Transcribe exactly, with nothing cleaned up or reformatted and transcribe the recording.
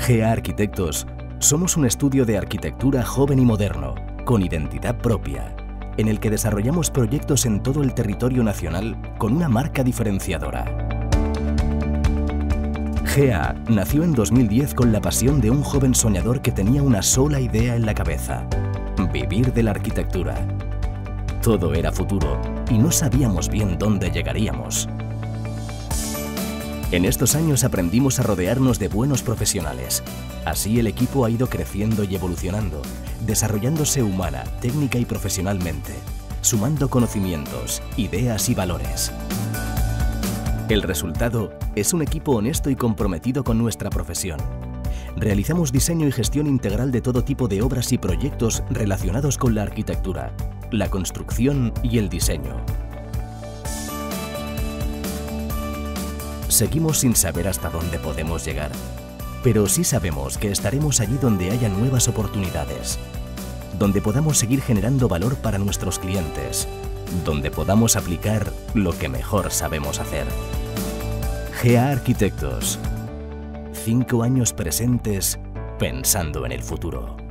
G A Arquitectos somos un estudio de arquitectura joven y moderno, con identidad propia, en el que desarrollamos proyectos en todo el territorio nacional con una marca diferenciadora. G A nació en dos mil diez con la pasión de un joven soñador que tenía una sola idea en la cabeza: vivir de la arquitectura. Todo era futuro y no sabíamos bien dónde llegaríamos. En estos años aprendimos a rodearnos de buenos profesionales. Así el equipo ha ido creciendo y evolucionando, desarrollándose humana, técnica y profesionalmente, sumando conocimientos, ideas y valores. El resultado es un equipo honesto y comprometido con nuestra profesión. Realizamos diseño y gestión integral de todo tipo de obras y proyectos relacionados con la arquitectura, la construcción y el diseño. Seguimos sin saber hasta dónde podemos llegar, pero sí sabemos que estaremos allí donde haya nuevas oportunidades, donde podamos seguir generando valor para nuestros clientes, donde podamos aplicar lo que mejor sabemos hacer. G A Arquitectos. Cinco años presentes pensando en el futuro.